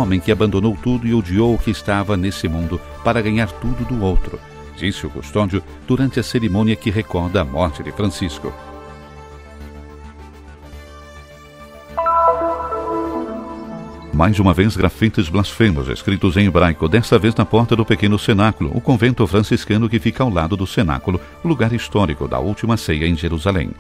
homem que abandonou tudo e odiou o que estava nesse mundo para ganhar tudo do outro, disse o custódio durante a cerimônia que recorda a morte de Francisco. Mais uma vez, grafites blasfemos escritos em hebraico, desta vez na porta do pequeno cenáculo, o convento franciscano que fica ao lado do cenáculo, lugar histórico da última ceia em Jerusalém.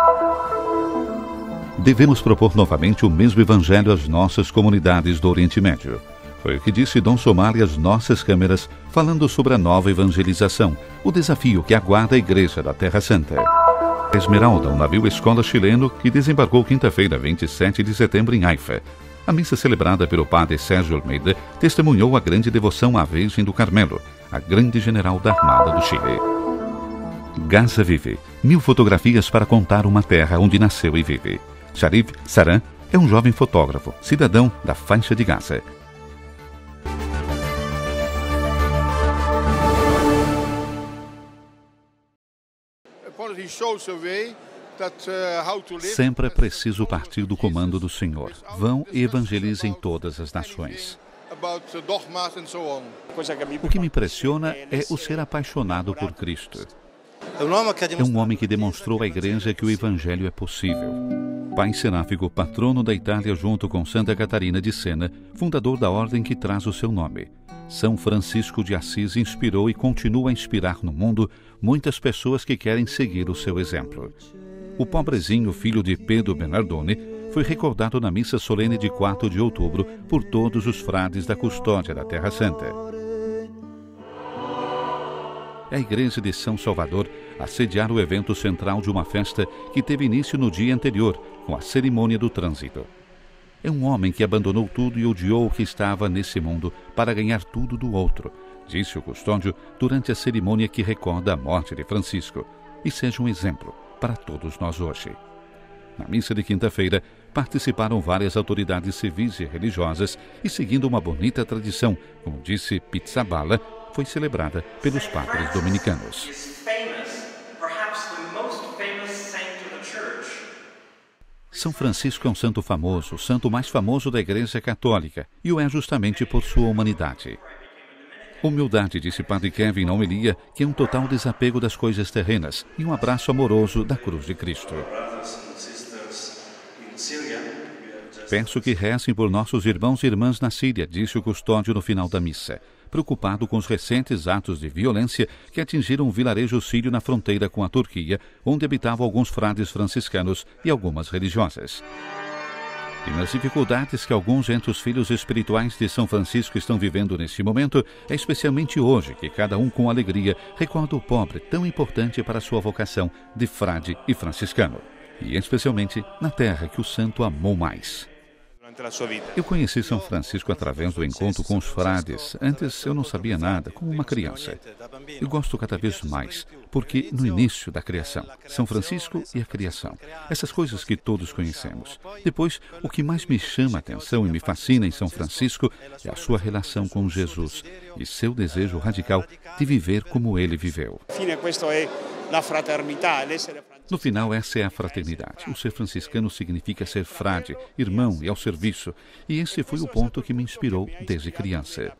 Devemos propor novamente o mesmo evangelho às nossas comunidades do Oriente Médio. Foi o que disse Dom Somali às nossas câmeras, falando sobre a nova evangelização, o desafio que aguarda a Igreja da Terra Santa. Esmeralda, um navio escola chileno que desembarcou quinta-feira, 27 de setembro, em Haifa. A missa celebrada pelo padre Sérgio Almeida testemunhou a grande devoção à Virgem do Carmelo, a grande general da Armada do Chile. Gaza vive. 1000 fotografias para contar uma terra onde nasceu e vive. Sharif Saran é um jovem fotógrafo, cidadão da faixa de Gaza. Sempre é preciso partir do comando do Senhor. Vão e evangelizem todas as nações. O que me impressiona é o ser apaixonado por Cristo. É um homem que demonstrou à Igreja que o Evangelho é possível. Pai Seráfico, patrono da Itália junto com Santa Catarina de Sena, fundador da ordem que traz o seu nome. São Francisco de Assis inspirou e continua a inspirar no mundo muitas pessoas que querem seguir o seu exemplo. O pobrezinho filho de Pedro Bernardone foi recordado na missa solene de 4 de outubro por todos os frades da custódia da Terra Santa. É a Igreja de São Salvador a sediar o evento central de uma festa que teve início no dia anterior, com a cerimônia do trânsito. É um homem que abandonou tudo e odiou o que estava nesse mundo para ganhar tudo do outro, disse o custódio durante a cerimônia que recorda a morte de Francisco, e seja um exemplo para todos nós hoje. Na missa de quinta-feira, participaram várias autoridades civis e religiosas e, seguindo uma bonita tradição, como disse Pizzaballa, foi celebrada pelos padres dominicanos. São Francisco é um santo famoso, o santo mais famoso da Igreja Católica, e o é justamente por sua humanidade. Humildade, disse Padre Kevin na homilia, que é um total desapego das coisas terrenas e um abraço amoroso da cruz de Cristo. Peço que rezem por nossos irmãos e irmãs na Síria, disse o custódio no final da missa, preocupado com os recentes atos de violência que atingiram um vilarejo sírio na fronteira com a Turquia, onde habitavam alguns frades franciscanos e algumas religiosas. E nas dificuldades que alguns entre os filhos espirituais de São Francisco estão vivendo neste momento, é especialmente hoje que cada um com alegria recorda o pobre tão importante para sua vocação de frade e franciscano. E especialmente na terra que o santo amou mais. Eu conheci São Francisco através do encontro com os frades. Antes eu não sabia nada, como uma criança. Eu gosto cada vez mais, porque no início da criação, São Francisco e a criação, essas coisas que todos conhecemos. Depois, o que mais me chama a atenção e me fascina em São Francisco é a sua relação com Jesus e seu desejo radical de viver como ele viveu. No final, essa é a fraternidade. O ser franciscano significa ser frade, irmão e ao serviço. E esse foi o ponto que me inspirou desde criança.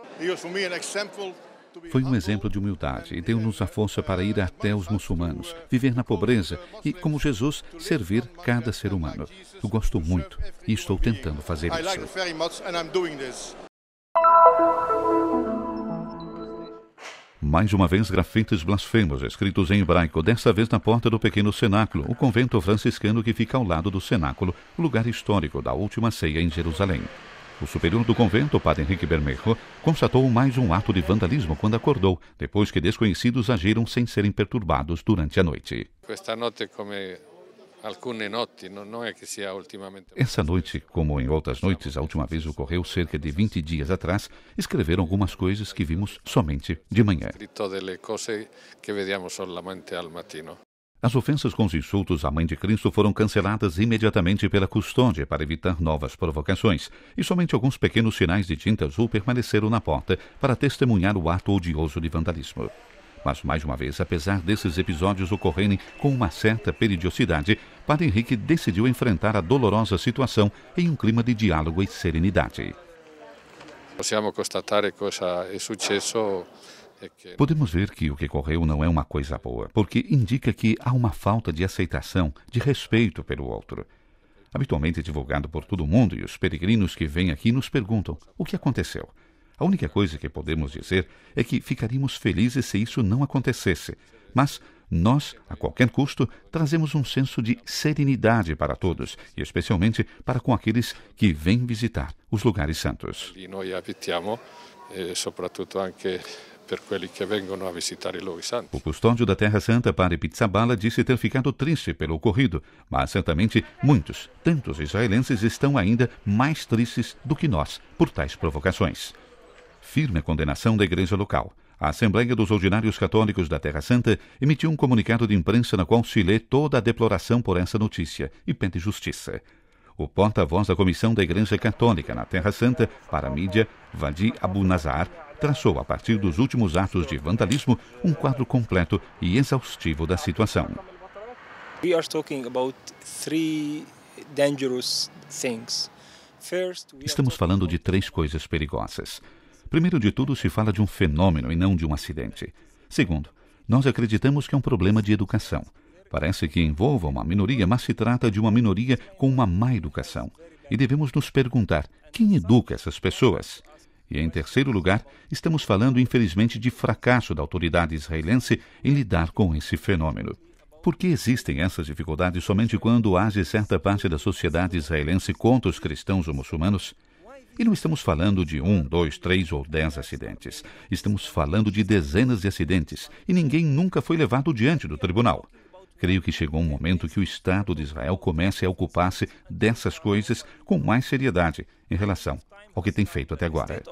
Foi um exemplo de humildade e deu-nos a força para ir até os muçulmanos, viver na pobreza e, como Jesus, servir cada ser humano. Eu gosto muito e estou tentando fazer isso. Mais uma vez, grafites blasfemos escritos em hebraico, desta vez na porta do pequeno cenáculo, o convento franciscano que fica ao lado do cenáculo, o lugar histórico da última ceia em Jerusalém. O superior do convento, o padre Henrique Bermejo, constatou mais um ato de vandalismo quando acordou, depois que desconhecidos agiram sem serem perturbados durante a noite. Essa noite, como em outras noites, a última vez ocorreu cerca de 20 dias atrás, escreveram algumas coisas que vimos somente de manhã. As ofensas com os insultos à Mãe de Cristo foram canceladas imediatamente pela custódia para evitar novas provocações, e somente alguns pequenos sinais de tinta azul permaneceram na porta para testemunhar o ato odioso de vandalismo. Mas, mais uma vez, apesar desses episódios ocorrerem com uma certa periodicidade, Padre Henrique decidiu enfrentar a dolorosa situação em um clima de diálogo e serenidade. Possiamo constatare cosa è successo. Podemos ver que o que ocorreu não é uma coisa boa, porque indica que há uma falta de aceitação, de respeito pelo outro. Habitualmente divulgado por todo mundo, e os peregrinos que vêm aqui nos perguntam o que aconteceu. A única coisa que podemos dizer é que ficaríamos felizes se isso não acontecesse, mas nós, a qualquer custo, trazemos um senso de serenidade para todos, e especialmente para com aqueles que vêm visitar os lugares santos. Lì noi abitiamo e soprattutto anche per quelli che vengono a visitare i luoghi santi. O custódio da Terra Santa, Padre Pizzaballa, disse ter ficado triste pelo ocorrido, mas certamente muitos, tantos israelenses, estão ainda mais tristes do que nós por tais provocações. Firme condenação da igreja local. A Assembleia dos Ordinários Católicos da Terra Santa emitiu um comunicado de imprensa na qual se lê toda a deploração por essa notícia e pede justiça. O porta-voz da Comissão da Igreja Católica na Terra Santa para a mídia, Vadi Abu Nazar, traçou, a partir dos últimos atos de vandalismo, um quadro completo e exaustivo da situação. We are talking about three dangerous things. Estamos falando de 3 coisas perigosas. Primeiro de tudo, se fala de um fenômeno e não de um acidente. Segundo, nós acreditamos que é um problema de educação. Parece que envolva uma minoria, mas se trata de uma minoria com uma má educação. E devemos nos perguntar, quem educa essas pessoas? E, em terceiro lugar, estamos falando, infelizmente, de fracasso da autoridade israelense em lidar com esse fenômeno. Por que existem essas dificuldades somente quando age certa parte da sociedade israelense contra os cristãos ou muçulmanos? E não estamos falando de 1, 2, 3 ou 10 acidentes. Estamos falando de dezenas de acidentes e ninguém nunca foi levado diante do tribunal. Creio que chegou um momento que o Estado de Israel comece a ocupar-se dessas coisas com mais seriedade em relação ao que tem feito até agora.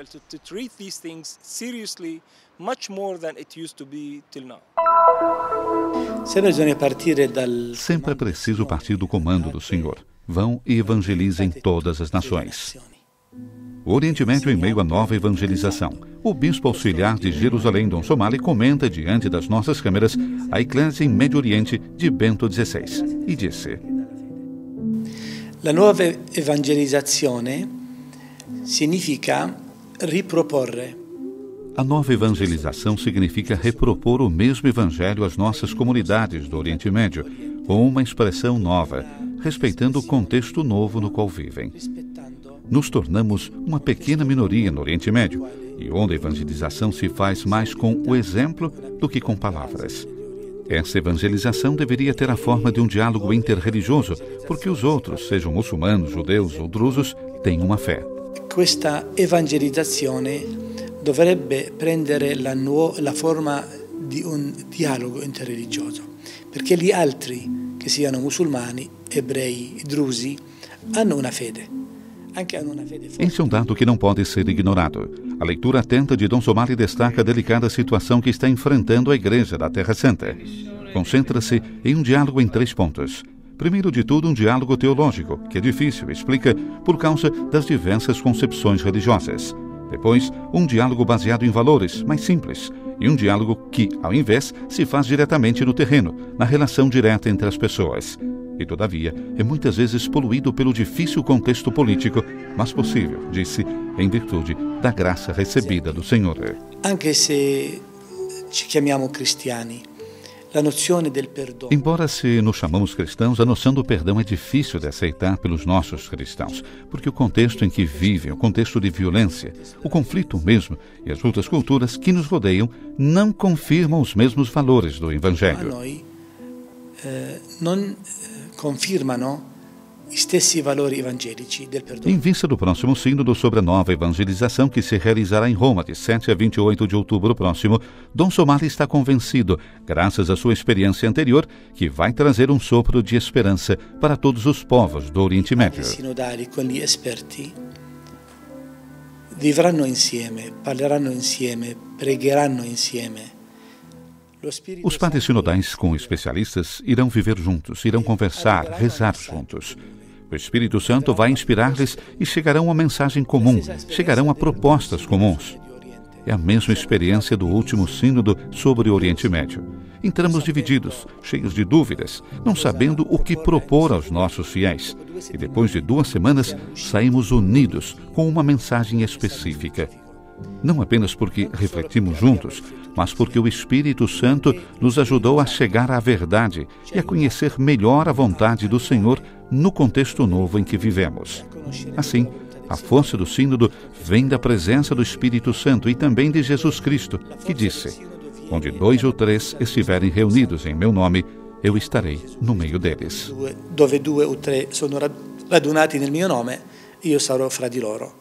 Sempre é preciso partir do comando do Senhor. Vão e evangelizem todas as nações. O Oriente Médio em meio à nova evangelização. O bispo auxiliar de Jerusalém, Dom Somali, comenta diante das nossas câmeras a Eclésia em Médio Oriente de Bento XVI e disse: La nuova evangelizzazione significa riproporre. A nova evangelização significa repropor o mesmo evangelho às nossas comunidades do Oriente Médio, com uma expressão nova, respeitando o contexto novo no qual vivem. Nos tornamos uma pequena minoria no Oriente Médio, e onde a evangelização se faz mais com o exemplo do que com palavras. Essa evangelização deveria ter a forma de um diálogo interreligioso, porque os outros, sejam muçulmanos, judeus ou drusos, têm uma fé. Questa evangelizzazione dovrebbe prendere la forma di un dialogo interreligioso, perché gli altri, che siano musulmani, ebrei, drusi, hanno una fede. Esse é um dado que não pode ser ignorado. A leitura atenta de Dom Somali destaca a delicada situação que está enfrentando a Igreja da Terra Santa. Concentra-se em um diálogo em 3 pontos. Primeiro de tudo, um diálogo teológico, que é difícil, explica, por causa das diversas concepções religiosas. Depois, um diálogo baseado em valores, mais simples. E um diálogo que, ao invés, se faz diretamente no terreno, na relação direta entre as pessoas. E, todavia, é muitas vezes poluído pelo difícil contexto político, mas possível, disse, em virtude da graça recebida do Senhor. Anche se ci chiamiamo cristiani, la nozione del perdono. Embora se nos chamamos cristãos, a noção do perdão é difícil de aceitar pelos nossos cristãos, porque o contexto em que vivem, o contexto de violência, o conflito mesmo e as outras culturas que nos rodeiam não confirmam os mesmos valores do Evangelho. Non confirmano gli stessi valori evangelici del perdono. Em vista do próximo sínodo sobre a nova evangelização que se realizará em Roma de 7 a 28 de outubro próximo, Dom Somali está convencido, graças à sua experiência anterior, que vai trazer um sopro de esperança para todos os povos do Oriente Médio. I sinodali con gli esperti vivranno insieme, parleranno insieme, pregheranno insieme. Os padres sinodais com especialistas irão viver juntos, irão conversar, rezar juntos. O Espírito Santo vai inspirar-lhes e chegarão a mensagem comum, chegarão a propostas comuns. É a mesma experiência do último sínodo sobre o Oriente Médio. entramos divididos, cheios de dúvidas, não sabendo o que propor aos nossos fiéis. E depois de 2 semanas, saímos unidos com uma mensagem específica. Não apenas porque refletimos juntos, mas porque o Espírito Santo nos ajudou a chegar à verdade e a conhecer melhor a vontade do Senhor no contexto novo em que vivemos. Assim, a força do Sínodo vem da presença do Espírito Santo e também de Jesus Cristo, que disse: onde 2 ou 3 estiverem reunidos em meu nome, eu estarei no meio deles. Dove 2 o 3 sono radunati nel mio nome, io sarò fra di loro.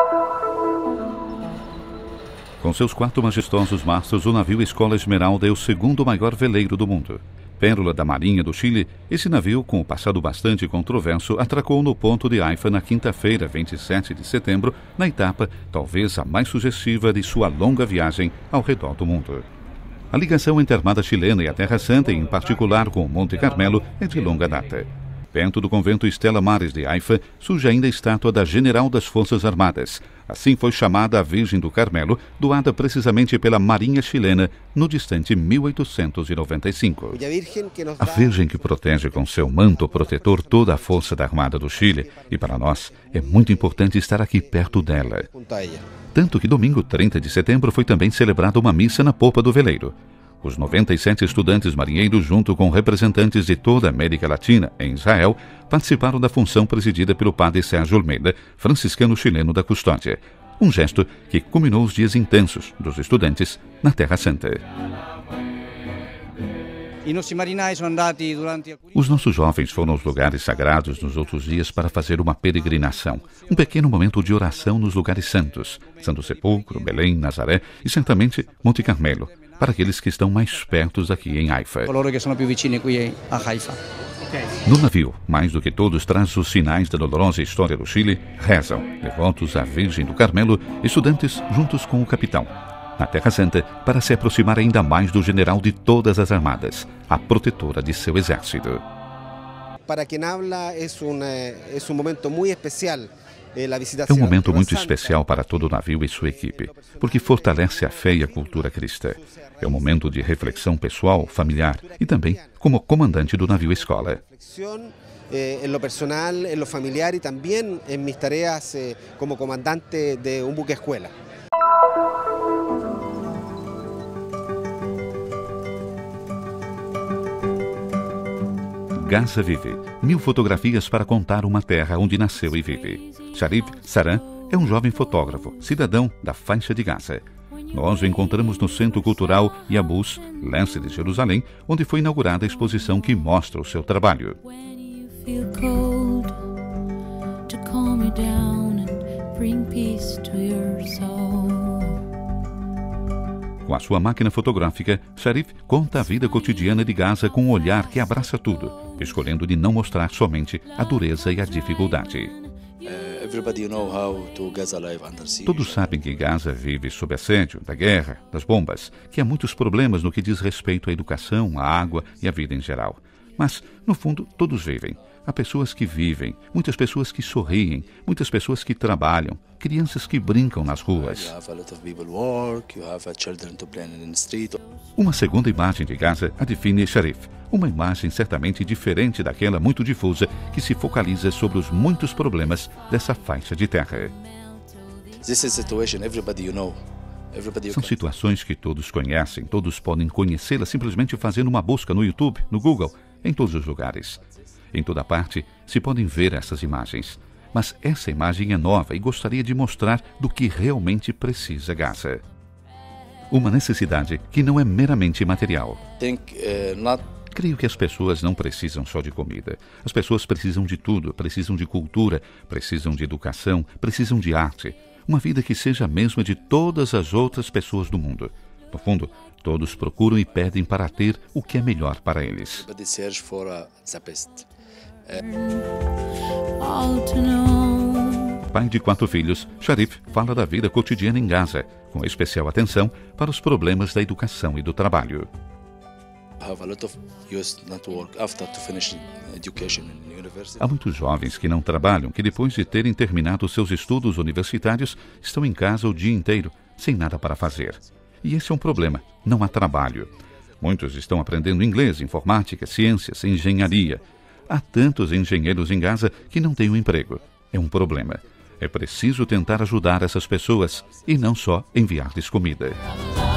Com seus 4 majestosos mastros, o navio Escola Esmeralda é o 2º maior veleiro do mundo. Pérola da Marinha do Chile, esse navio, com o passado bastante controverso, atracou no Ponto de Haifa na quinta-feira, 27 de setembro, na etapa talvez a mais sugestiva de sua longa viagem ao redor do mundo. A ligação entre a Armada chilena e a Terra Santa, em particular com o Monte Carmelo, é de longa data. Perto do convento Stella Maris de Haifa, surge ainda a estátua da General das Forças Armadas. Assim foi chamada a Virgem do Carmelo, doada precisamente pela Marinha chilena no distante 1895. A Virgem que protege com seu manto protetor toda a força da Armada do Chile, e para nós é muito importante estar aqui perto dela. Tanto que domingo 30 de setembro foi também celebrada uma missa na popa do veleiro. Os 97 estudantes marinheiros, junto com representantes de toda a América Latina em Israel, participaram da função presidida pelo padre Sérgio Almeida, franciscano chileno da Custódia. Um gesto que culminou os dias intensos dos estudantes na Terra Santa. Os nossos jovens foram aos lugares sagrados nos outros dias para fazer uma peregrinação, um pequeno momento de oração nos lugares santos, Santo Sepulcro, Belém, Nazaré e certamente Monte Carmelo, para aqueles que estão mais perto daqui em Haifa. No navio, mais do que todos, traz os sinais da dolorosa história do Chile, rezam, devotos à Virgem do Carmelo, estudantes juntos com o capitão. Na Terra Santa, para se aproximar ainda mais do general de todas as armadas, a protetora de seu exército. Para quem habla, é um momento muito especial. É um momento muito especial para todo o navio e sua equipe, porque fortalece a fé e a cultura cristã. É um momento de reflexão pessoal, familiar e também como comandante do navio escola. En lo personal, en lo familiar y también en mis tareas como comandante de un buque escuela. Gaza vive. 1000 fotografias para contar uma terra onde nasceu e vive. Sharif Saran é um jovem fotógrafo, cidadão da faixa de Gaza. Nós o encontramos no Centro Cultural Yabus, leste de Jerusalém, onde foi inaugurada a exposição que mostra o seu trabalho. Com a sua máquina fotográfica, Sharif conta a vida cotidiana de Gaza com um olhar que abraça tudo, escolhendo de não mostrar somente a dureza e a dificuldade. Todos sabem que Gaza vive sob assédio da guerra, das bombas, que há muitos problemas no que diz respeito à educação, à água e à vida em geral. Mas, no fundo, todos vivem. Há pessoas que vivem, muitas pessoas que sorriem, muitas pessoas que trabalham, crianças que brincam nas ruas. Uma segunda imagem de Gaza a define Sharif. Uma imagem certamente diferente daquela muito difusa que se focaliza sobre os muitos problemas dessa faixa de terra. São situações que todos conhecem, todos podem conhecê-las simplesmente fazendo uma busca no YouTube, no Google, em todos os lugares. Em toda parte se podem ver essas imagens. Mas essa imagem é nova e gostaria de mostrar do que realmente precisa Gaza. Uma necessidade que não é meramente material. Creio que as pessoas não precisam só de comida. As pessoas precisam de tudo, precisam de cultura, precisam de educação, precisam de arte. Uma vida que seja a mesma de todas as outras pessoas do mundo. No fundo, todos procuram e pedem para ter o que é melhor para eles. Pai de 4 filhos, Sharif fala da vida cotidiana em Gaza, com especial atenção para os problemas da educação e do trabalho. Há muitos jovens que não trabalham, que depois de terem terminado seus estudos universitários, estão em casa o dia inteiro, sem nada para fazer. E esse é um problema, não há trabalho. Muitos estão aprendendo inglês, informática, ciências, engenharia. Há tantos engenheiros em Gaza que não têm um emprego. É um problema. É preciso tentar ajudar essas pessoas e não só enviar-lhes comida.